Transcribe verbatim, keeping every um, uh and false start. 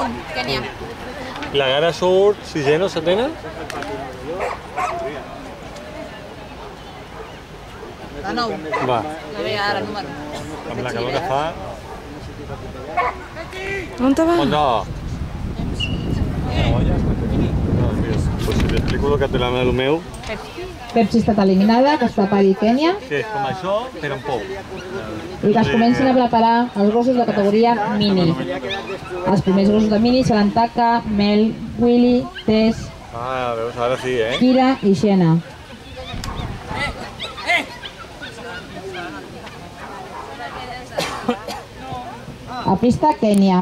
Un, Kènia. I la Gara surt sisena o setena? La nou. Va, La ve ara, número. amb la calor que fa... On te va? On no? Pues si t'explico el que té la meva del meu, Pepsi ha estat eliminada, que està per Kènia, que és com això, però amb pou. i que es comencin a preparar els gossos de categoria mini. Els primers gossos de mini seran Taka, Mel, Willy, Tess, Ah, veus, ara sí, eh? Kira i Xena. A pista Kènia.